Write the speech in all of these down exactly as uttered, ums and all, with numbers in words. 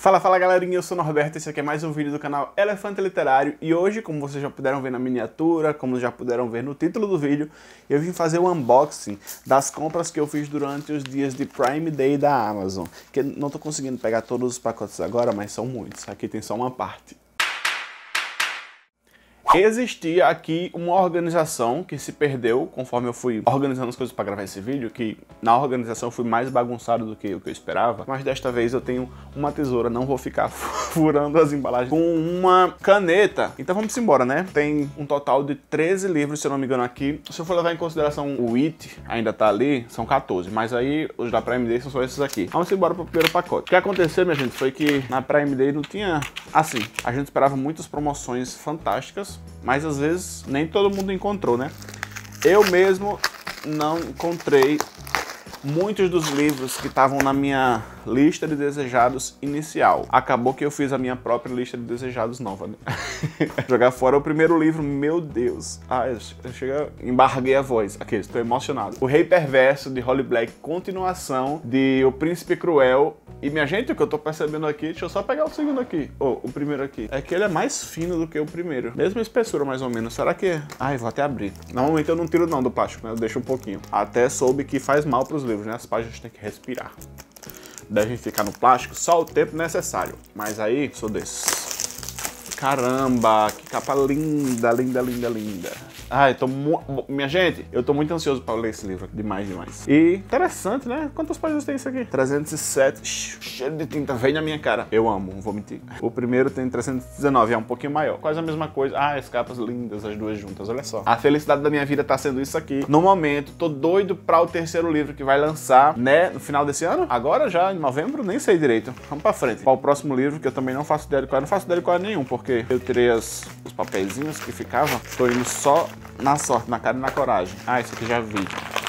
Fala, fala galerinha, eu sou o Norberto, esse aqui é mais um vídeo do canal Elefante Literário e hoje, como vocês já puderam ver na miniatura, como já puderam ver no título do vídeo, eu vim fazer o unboxing das compras que eu fiz durante os dias de Prime Day da Amazon, que não tô conseguindo pegar todos os pacotes agora, mas são muitos, aqui tem só uma parte. Existia aqui uma organização que se perdeu conforme eu fui organizando as coisas para gravar esse vídeo, que na organização eu fui mais bagunçado do que o que eu esperava, mas desta vez eu tenho uma tesoura, não vou ficar furando as embalagens com uma caneta. Então vamos embora, né? Tem um total de treze livros, se eu não me engano aqui. Se eu for levar em consideração o It, ainda tá ali, são quatorze, mas aí os da Prime Day são só esses aqui. Vamos embora pro primeiro pacote. O que aconteceu, minha gente, foi que na Prime Day não tinha... Assim, a gente esperava muitas promoções fantásticas, mas às vezes nem todo mundo encontrou, né? Eu mesmo não encontrei muitos dos livros que estavam na minha lista de desejados inicial. Acabou que eu fiz a minha própria lista de desejados nova, né? Jogar fora o primeiro livro, meu Deus. Ah, eu, eu chega, embarguei a voz. Aqui, estou emocionado. O Rei Perverso, de Holly Black, continuação de O Príncipe Cruel. E minha gente, o que eu tô percebendo aqui, deixa eu só pegar o segundo aqui, ou oh, o primeiro aqui, é que ele é mais fino do que o primeiro. Mesma espessura, mais ou menos. Será que... Ai, vou até abrir. Normalmente eu não tiro não do plástico, né? Eu deixo um pouquinho. Até soube que faz mal pros livros, né? As páginas têm que respirar. Devem ficar no plástico só o tempo necessário. Mas aí, sou desses. Caramba, que capa linda, linda, linda, linda. Ai, tô mu... Minha gente, eu tô muito ansioso para ler esse livro aqui, demais, demais. E interessante, né? Quantas páginas tem isso aqui? trezentos e sete, cheio de tinta, vem na minha cara. Eu amo, não vou mentir. O primeiro tem trezentos e dezenove, é um pouquinho maior. Quase a mesma coisa. Ah, as capas lindas, as duas juntas, olha só. A felicidade da minha vida tá sendo isso aqui. No momento, tô doido para o terceiro livro que vai lançar, né? No final desse ano? Agora já, em novembro? Nem sei direito. Vamos pra frente. Para o próximo livro, que eu também não faço ideia de qual é. Não faço ideia de qual é nenhum, porque eu tirei as, os papeizinhos que ficavam. Tô indo só na sorte, na cara e na coragem. Ah, isso aqui já vi.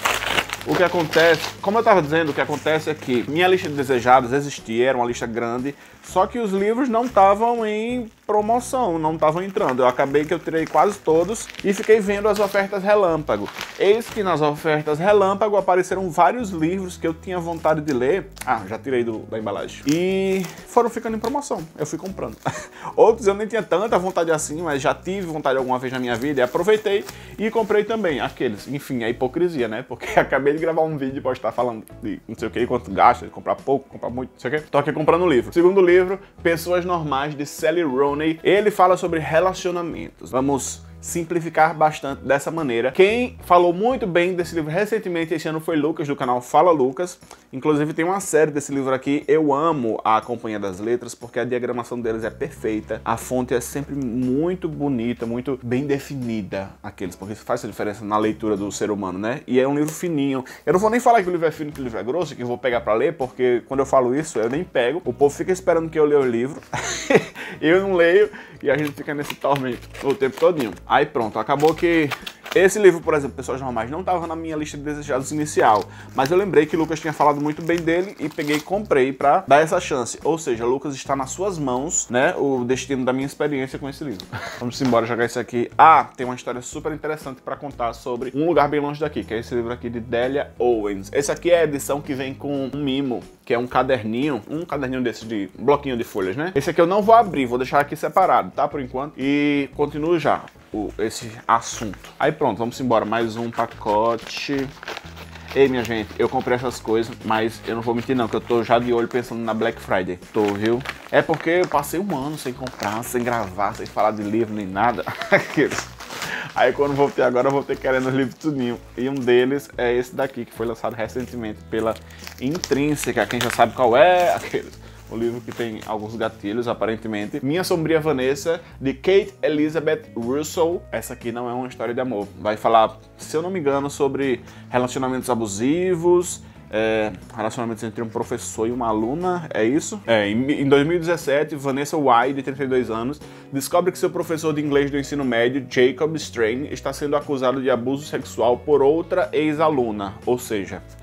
O que acontece, como eu estava dizendo, o que acontece é que minha lista de desejados existia, era uma lista grande, só que os livros não estavam em promoção, não estavam entrando. Eu acabei que eu tirei quase todos e fiquei vendo as ofertas relâmpago. Eis que nas ofertas relâmpago apareceram vários livros que eu tinha vontade de ler. Ah, já tirei do, da embalagem. E foram ficando em promoção, eu fui comprando. Outros eu nem tinha tanta vontade assim, mas já tive vontade alguma vez na minha vida e aproveitei e comprei também aqueles. Enfim, é hipocrisia, né? Porque acabei de gravar um vídeo e postar falando de não sei o que, quanto gasta, de comprar pouco, comprar muito, não sei o que. Tô aqui comprando um livro. Segundo livro, Pessoas Normais, de Sally Rooney. Ele fala sobre relacionamentos. Vamos simplificar bastante dessa maneira. Quem falou muito bem desse livro recentemente esse ano foi Lucas, do canal Fala Lucas. Inclusive tem uma série desse livro aqui. Eu amo a Companhia das Letras porque a diagramação deles é perfeita. A fonte é sempre muito bonita, muito bem definida, aqueles, porque isso faz a diferença na leitura do ser humano, né? E é um livro fininho. Eu não vou nem falar que o livro é fino, que o livro é grosso, que eu vou pegar pra ler, porque quando eu falo isso, eu nem pego. O povo fica esperando que eu leia o livro. Eu não leio e a gente fica nesse tormento o tempo todinho. Aí pronto, acabou que esse livro, por exemplo, Pessoas Normais, não estava na minha lista de desejados inicial, mas eu lembrei que o Lucas tinha falado muito bem dele e peguei e comprei para dar essa chance. Ou seja, Lucas, está nas suas mãos, né, o destino da minha experiência com esse livro. Vamos embora jogar isso aqui. Ah, tem uma história super interessante para contar sobre Um Lugar Bem Longe Daqui, que é esse livro aqui de Delia Owens. Esse aqui é a edição que vem com um mimo, que é um caderninho, um caderninho desse de um bloquinho de folhas, né? Esse aqui eu não vou abrir, vou deixar aqui separado, tá, por enquanto. E continuo já o, esse assunto. Aí pronto, vamos embora, mais um pacote. Ei, minha gente, eu comprei essas coisas, mas eu não vou mentir não, que eu tô já de olho pensando na Black Friday. Tô, viu? É porque eu passei um ano sem comprar, sem gravar, sem falar de livro nem nada. Aí quando voltei agora, eu voltei querendo os livros tudinho. E um deles é esse daqui, que foi lançado recentemente pela Intrínseca. Quem já sabe qual é, aqueles... O livro que tem alguns gatilhos, aparentemente. Minha Sombria Vanessa, de Kate Elizabeth Russell. Essa aqui não é uma história de amor. Vai falar, se eu não me engano, sobre relacionamentos abusivos, é, relacionamentos entre um professor e uma aluna, é isso? É, em, em dois mil e dezessete, Vanessa White, de trinta e dois anos, descobre que seu professor de inglês do ensino médio, Jacob Strain, está sendo acusado de abuso sexual por outra ex-aluna. Ou seja,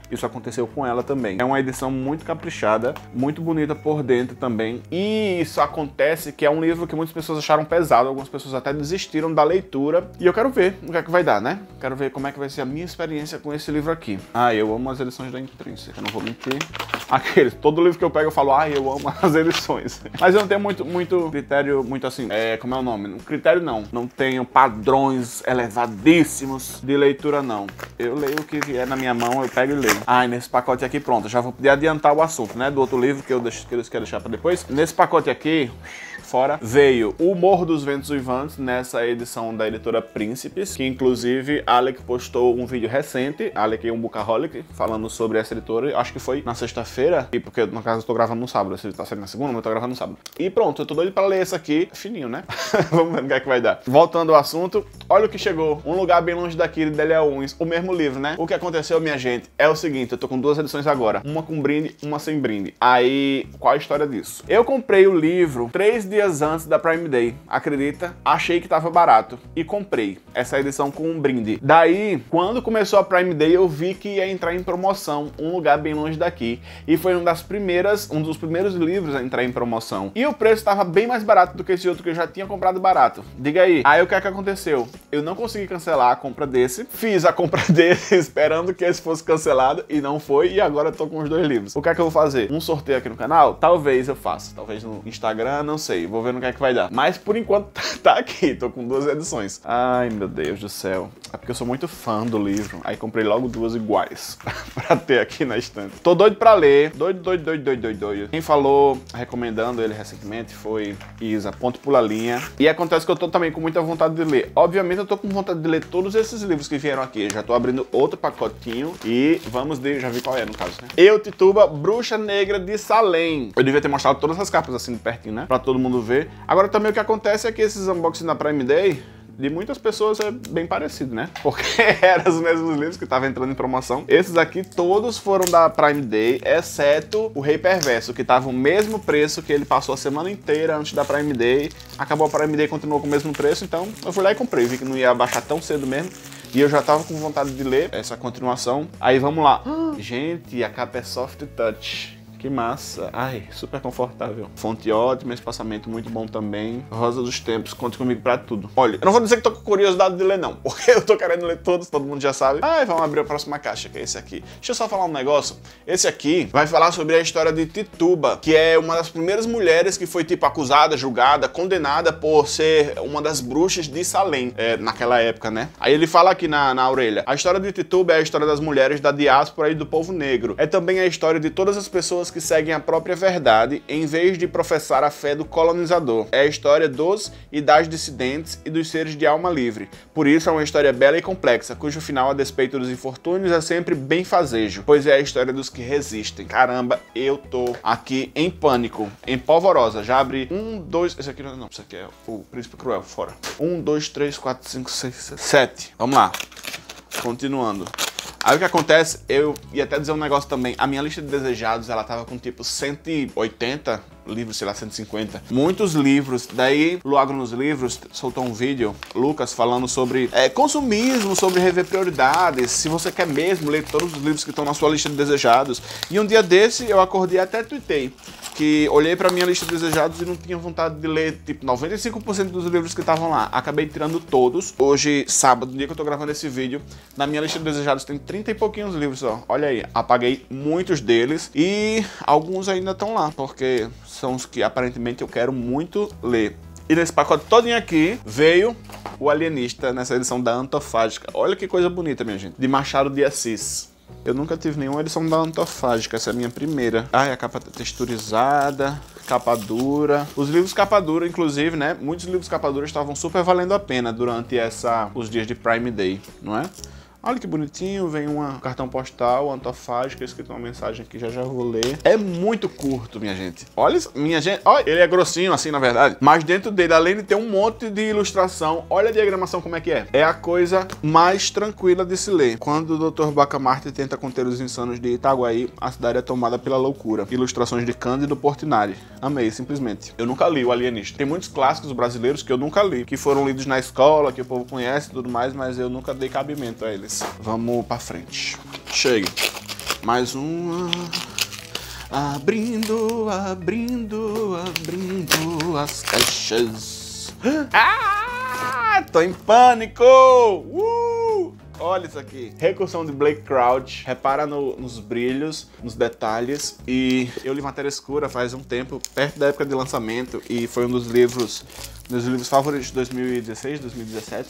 isso aconteceu com ela também. É uma edição muito caprichada, muito bonita por dentro também. E isso acontece que é um livro que muitas pessoas acharam pesado, algumas pessoas até desistiram da leitura. E eu quero ver o que é que vai dar, né? Quero ver como é que vai ser a minha experiência com esse livro aqui. Ah, eu amo as edições da Intrínseca, não vou mentir. Aqueles, todo livro que eu pego eu falo, ah, eu amo as edições. Mas eu não tenho muito, muito critério, muito assim, é, como é o nome? Critério não, não tenho padrões elevadíssimos de leitura não. Eu leio o que vier na minha mão, eu pego e leio. Ah, e nesse pacote aqui, pronto, já vou poder adiantar o assunto, né, do outro livro que eu, deixo, que eu quero deixar pra depois. Nesse pacote aqui, fora, veio O Morro dos Ventos Uivantes, nessa edição da editora Príncipes, que inclusive Alec postou um vídeo recente, Alec é um bookaholic, falando sobre essa editora, acho que foi na sexta-feira, e porque no caso eu tô gravando no sábado, se ele tá saindo na segunda, mas eu tô gravando no sábado. E pronto, eu tô doido pra ler esse aqui, fininho, né? Vamos ver o que é que vai dar. Voltando ao assunto, olha o que chegou, Um Lugar Bem Longe Daqui, de Delia Owens, o mesmo livro, né? O que aconteceu, minha gente, é o seguinte, eu tô com duas edições agora, uma com brinde, uma sem brinde. Aí, qual a história disso? Eu comprei o livro três dias antes da Prime Day, acredita? Achei que tava barato e comprei essa edição com um brinde. Daí, quando começou a Prime Day, eu vi que ia entrar em promoção Um Lugar Bem Longe Daqui, e foi uma das primeiras, um dos primeiros livros a entrar em promoção. E o preço estava bem mais barato do que esse outro que eu já tinha comprado barato. Diga aí. Aí o que é que aconteceu? Eu não consegui cancelar a compra desse, fiz a compra desse esperando que esse fosse cancelado e não foi, e agora eu tô com os dois livros. O que é que eu vou fazer? Um sorteio aqui no canal? Talvez eu faça, talvez no Instagram, não sei, vou ver no que é que vai dar. Mas por enquanto tá aqui, tô com duas edições. Ai, meu Deus do céu. É porque eu sou muito fã do livro, aí comprei logo duas iguais pra ter aqui na estante. Tô doido pra ler, doido, doido, doido, doido, doido, doido. Quem falou, recomendando ele recentemente, foi Isa, Ponto Pula Linha. E acontece que eu tô também com muita vontade de ler. Obviamente eu tô com vontade de ler todos esses livros que vieram aqui. Eu já tô abrindo outro pacotinho e vamos de... já vi qual é no caso, né? Eu, Tituba, Bruxa Negra de Salem. Eu devia ter mostrado todas as capas assim de pertinho, né? Pra todo mundo ver. Agora também o que acontece é que esses unboxings da Prime Day, de muitas pessoas é bem parecido, né? Porque eram os mesmos livros que estavam entrando em promoção. Esses aqui todos foram da Prime Day, exceto o Rei Perverso, que tava o mesmo preço que ele passou a semana inteira antes da Prime Day. Acabou a Prime Day e continuou com o mesmo preço, então eu fui lá e comprei. Vi que não ia baixar tão cedo mesmo. E eu já tava com vontade de ler essa continuação. Aí vamos lá. Gente, a capa é soft touch. Que massa. Ai, super confortável. Fonte ótima, espaçamento muito bom também. Rosa dos Tempos, conte comigo pra tudo. Olha, eu não vou dizer que tô com curiosidade de ler não, porque eu tô querendo ler todos, todo mundo já sabe. Ai, vamos abrir a próxima caixa, que é esse aqui. Deixa eu só falar um negócio. Esse aqui vai falar sobre a história de Tituba, que é uma das primeiras mulheres que foi, tipo, acusada, julgada, condenada por ser uma das bruxas de Salem, é, naquela época, né? Aí ele fala aqui na, na orelha. A história de Tituba é a história das mulheres da diáspora e do povo negro. É também a história de todas as pessoas que seguem a própria verdade em vez de professar a fé do colonizador. É a história dos e das dissidentes e dos seres de alma livre. Por isso é uma história bela e complexa, cujo final, a despeito dos infortúnios, é sempre benfazejo, pois é a história dos que resistem. Caramba, eu tô aqui em pânico, em polvorosa. Já abri um, dois... Esse aqui não, não, esse aqui é o Príncipe Cruel, fora. Um, dois, três, quatro, cinco, seis, sete. Vamos lá. Continuando. Aí o que acontece, eu ia até dizer um negócio também, a minha lista de desejados, ela tava com tipo cento e oitenta livros, sei lá, cento e cinquenta. Muitos livros. Daí, Luagro nos Livros soltou um vídeo, Lucas, falando sobre é, consumismo, sobre rever prioridades, se você quer mesmo ler todos os livros que estão na sua lista de desejados. E um dia desse, eu acordei e até tuitei, que olhei pra minha lista de desejados e não tinha vontade de ler, tipo, noventa e cinco por cento dos livros que estavam lá. Acabei tirando todos. Hoje, sábado, no dia que eu tô gravando esse vídeo, na minha lista de desejados tem trinta e pouquinhos livros, ó. Olha aí, apaguei muitos deles e alguns ainda estão lá, porque são os que aparentemente eu quero muito ler. E nesse pacote todinho aqui veio O Alienista, nessa edição da Antofágica. Olha que coisa bonita, minha gente. De Machado de Assis. Eu nunca tive nenhuma edição da Antofágica, essa é a minha primeira. Ai, a capa texturizada, capa dura. Os livros capa dura, inclusive, né? Muitos livros capa dura estavam super valendo a pena durante essa, os dias de Prime Day, não é? Olha que bonitinho, vem um cartão postal, Antofágica, escrito uma mensagem aqui, já já vou ler. É muito curto, minha gente. Olha isso, minha gente. Olha, ele é grossinho assim, na verdade. Mas dentro dele, além de ter um monte de ilustração, olha a diagramação como é que é. É a coisa mais tranquila de se ler. Quando o doutor Bacamarte tenta conter os insanos de Itaguaí, a cidade é tomada pela loucura. Ilustrações de Cândido Portinari. Amei, simplesmente. Eu nunca li O Alienista. Tem muitos clássicos brasileiros que eu nunca li, que foram lidos na escola, que o povo conhece e tudo mais, mas eu nunca dei cabimento a eles. Vamos pra frente. Chegue. Mais uma. Abrindo, abrindo, abrindo as caixas. Ah! Tô em pânico! Uh! Olha isso aqui. Recursão de Blake Crouch. Repara no, nos brilhos, nos detalhes. E eu li Matéria Escura faz um tempo, perto da época de lançamento. E foi um dos livros, dos livros favoritos de dois mil e dezesseis, dois mil e dezessete.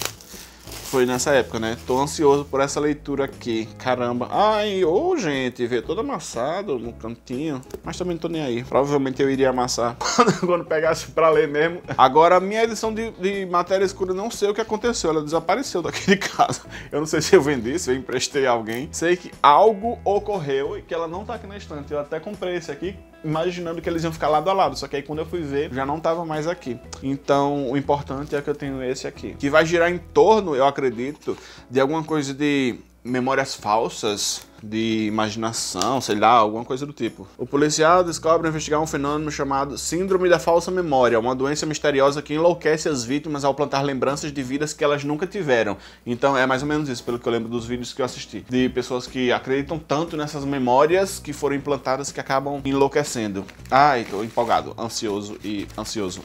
Foi nessa época, né? Tô ansioso por essa leitura aqui. Caramba. Ai, ô, gente, vê todo amassado no cantinho. Mas também não tô nem aí. Provavelmente eu iria amassar quando pegasse pra ler mesmo. Agora, a minha edição de, de Matéria Escura, não sei o que aconteceu. Ela desapareceu daqui de casa. Eu não sei se eu vendi, se eu emprestei a alguém. Sei que algo ocorreu e que ela não tá aqui na estante. Eu até comprei esse aqui, imaginando que eles iam ficar lado a lado. Só que aí quando eu fui ver, já não tava mais aqui. Então, o importante é que eu tenho esse aqui. Que vai girar em torno, eu acredito, de alguma coisa de memórias falsas, de imaginação, sei lá, alguma coisa do tipo. O policial descobre investigar um fenômeno chamado Síndrome da Falsa Memória, uma doença misteriosa que enlouquece as vítimas ao plantar lembranças de vidas que elas nunca tiveram. Então é mais ou menos isso, pelo que eu lembro dos vídeos que eu assisti. De pessoas que acreditam tanto nessas memórias que foram implantadas que acabam enlouquecendo. Ai, tô empolgado, ansioso e ansioso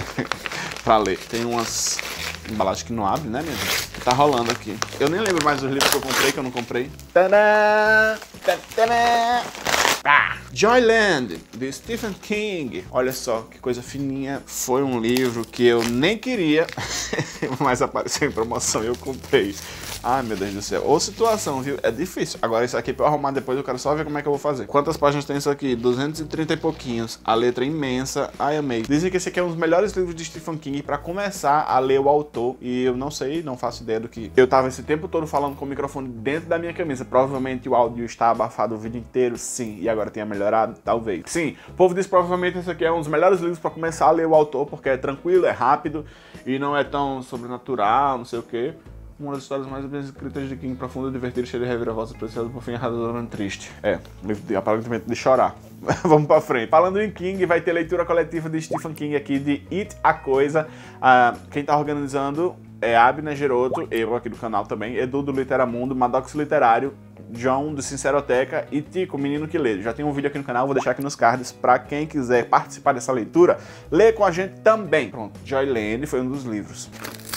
pra ler. Tem umas embalagens que não abre, né, minha gente? Tá rolando aqui. Eu nem lembro mais dos livros que eu comprei, que eu não comprei. Tadã! Tadã! Ah, Joyland, de Stephen King. Olha só que coisa fininha. Foi um livro que eu nem queria, mas apareceu em promoção e eu comprei. Ai, meu Deus do céu. Ô situação, viu? É difícil. Agora isso aqui pra eu arrumar depois, eu quero só ver como é que eu vou fazer. Quantas páginas tem isso aqui? duzentos e trinta e pouquinhos. A letra é imensa. Ai, amei. Dizem que esse aqui é um dos melhores livros de Stephen King pra começar a ler o autor. E eu não sei, não faço ideia do que... Eu tava esse tempo todo falando com o microfone dentro da minha camisa. Provavelmente o áudio está abafado o vídeo inteiro. Sim. E agora tenha melhorado? Talvez. Sim. O povo diz que provavelmente esse aqui é um dos melhores livros pra começar a ler o autor, porque é tranquilo, é rápido e não é tão sobrenatural, não sei o quê. Uma das histórias mais bem escritas de King, profunda, divertida, cheia de reviravoltas, preciosa, por fim, erradoramente triste. É, livro de aparentemente de chorar. Vamos pra frente. Falando em King, vai ter leitura coletiva de Stephen King aqui, de It, a Coisa. Ah, quem tá organizando é Abner Geroto, eu aqui do canal também, Edu do Literamundo, Maddox Literário, John do Sinceroteca e Tico, Menino que Lê. Já tem um vídeo aqui no canal, vou deixar aqui nos cards pra quem quiser participar dessa leitura, ler com a gente também. Pronto, Joyland foi um dos livros.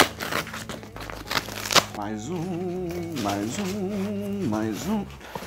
Mais um, mais um, mais um.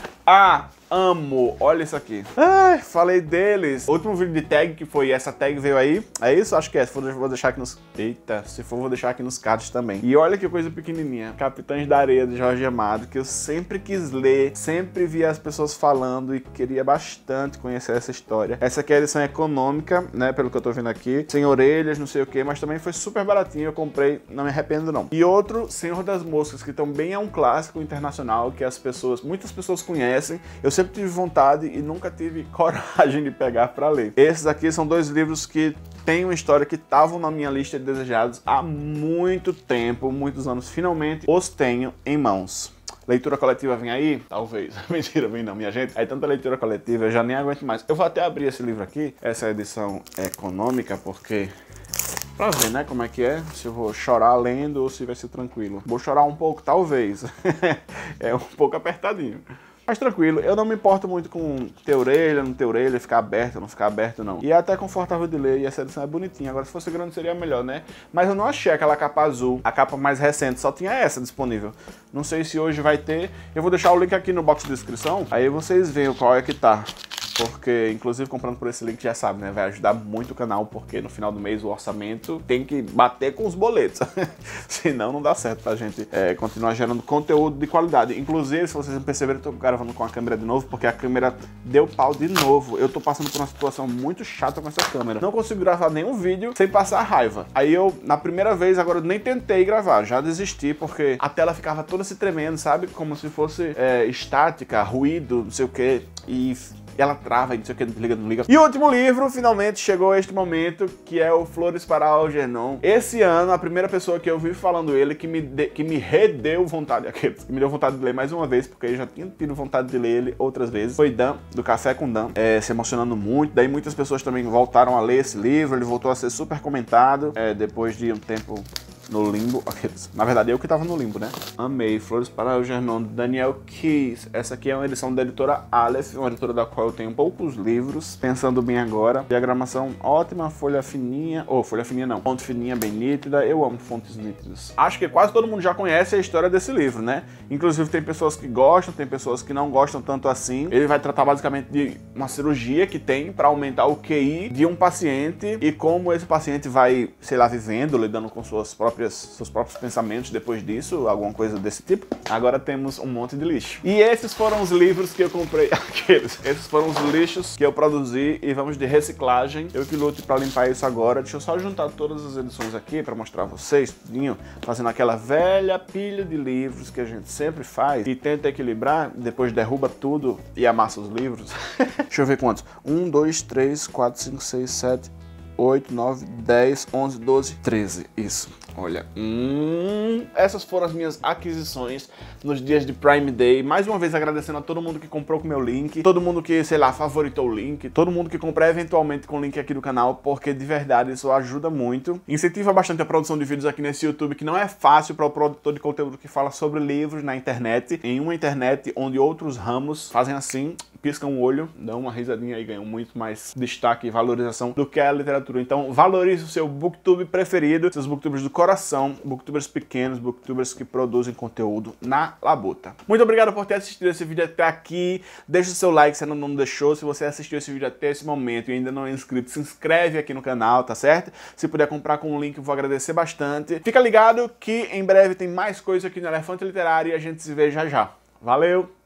Ah, amo. Olha isso aqui. Ai, falei deles. O último vídeo de tag, que foi essa tag veio aí. É isso? Acho que é. Se for, vou deixar aqui nos... Eita, se for, vou deixar aqui nos cards também. E olha que coisa pequenininha. Capitães da Areia, de Jorge Amado, que eu sempre quis ler. Sempre vi as pessoas falando e queria bastante conhecer essa história. Essa aqui é a edição econômica, né? Pelo que eu tô vendo aqui. Sem orelhas, não sei o que, mas também foi super baratinho. Eu comprei, não me arrependo não. E outro, Senhor das Moscas, que também é um clássico internacional que as pessoas, muitas pessoas conhecem. Eu sempre tive vontade e nunca tive coragem de pegar para ler. Esses aqui são dois livros que têm uma história que estavam na minha lista de desejados há muito tempo, muitos anos. Finalmente os tenho em mãos. Leitura coletiva vem aí? Talvez. Mentira, vem não, minha gente. Aí tanta leitura coletiva, eu já nem aguento mais. Eu vou até abrir esse livro aqui, essa edição econômica, porque... pra ver, né, como é que é, se eu vou chorar lendo ou se vai ser tranquilo. Vou chorar um pouco, talvez. É um pouco apertadinho. Mas tranquilo, eu não me importo muito com ter orelha, não ter orelha, ficar aberto, não ficar aberto, não. E é até confortável de ler, e essa edição é bonitinha. Agora, se fosse grande, seria melhor, né? Mas eu não achei aquela capa azul, a capa mais recente, só tinha essa disponível. Não sei se hoje vai ter. Eu vou deixar o link aqui no box de descrição, aí vocês veem qual é que tá. Porque, inclusive, comprando por esse link, já sabe, né? Vai ajudar muito o canal, porque no final do mês o orçamento tem que bater com os boletos. Senão não dá certo pra gente é, continuar gerando conteúdo de qualidade. Inclusive, se vocês perceberam, eu tô gravando com a câmera de novo, porque a câmera deu pau de novo. Eu tô passando por uma situação muito chata com essa câmera. Não consigo gravar nenhum vídeo sem passar raiva. Aí eu, na primeira vez, agora eu nem tentei gravar, já desisti, porque a tela ficava toda se tremendo, sabe? Como se fosse é, estática, ruído, não sei o que. E... ela trava e não sei o que, não liga, não liga. E o último livro, finalmente chegou este momento, que é o Flores para Algernon. Esse ano, a primeira pessoa que eu vi falando ele, que me, de, que me redeu vontade, que me deu vontade de ler mais uma vez, porque eu já tinha tido vontade de ler ele outras vezes, foi Dan, do Café com Dan, é, se emocionando muito. Daí muitas pessoas também voltaram a ler esse livro, ele voltou a ser super comentado, é, depois de um tempo no limbo. Aqueles. Na verdade, eu que tava no limbo, né? Amei. Flores para o Gernon, Daniel Keys. Essa aqui é uma edição da editora Aleph, uma editora da qual eu tenho poucos livros. Pensando bem agora. Diagramação ótima, folha fininha. Ou, oh, folha fininha não. Fonte fininha, bem nítida. Eu amo fontes nítidas. Acho que quase todo mundo já conhece a história desse livro, né? Inclusive tem pessoas que gostam, tem pessoas que não gostam tanto assim. Ele vai tratar basicamente de uma cirurgia que tem para aumentar o Q I de um paciente e como esse paciente vai, sei lá, vivendo, lidando com suas próprias, seus próprios pensamentos depois disso, alguma coisa desse tipo. Agora temos um monte de lixo. E esses foram os livros que eu comprei. Aqueles. Esses foram os lixos que eu produzi e vamos de reciclagem. Eu que luto para limpar isso agora. Deixa eu só juntar todas as edições aqui para mostrar a vocês, tudinho, fazendo aquela velha pilha de livros que a gente sempre faz e tenta equilibrar, depois derruba tudo e amassa os livros. Deixa eu ver quantos. um, dois, três, quatro, cinco, seis, sete, oito, nove, dez, onze, doze, treze. Isso. Olha, hum, essas foram as minhas aquisições nos dias de Prime Day. Mais uma vez agradecendo a todo mundo que comprou com o meu link, todo mundo que, sei lá, favoritou o link, todo mundo que comprar eventualmente com o link aqui do canal, porque de verdade isso ajuda muito. Incentiva bastante a produção de vídeos aqui nesse YouTube, que não é fácil para o produtor de conteúdo que fala sobre livros na internet, em uma internet onde outros ramos fazem assim, piscam o olho, dão uma risadinha e ganham muito mais destaque e valorização do que a literatura. Então valorize o seu booktube preferido, seus booktubers do coração, booktubers pequenos, booktubers que produzem conteúdo na labuta. Muito obrigado por ter assistido esse vídeo até aqui. Deixa o seu like se ainda não deixou. Se você assistiu esse vídeo até esse momento e ainda não é inscrito, se inscreve aqui no canal, tá certo? Se puder comprar com o link, eu vou agradecer bastante. Fica ligado que em breve tem mais coisa aqui no Elefante Literário e a gente se vê já já. Valeu!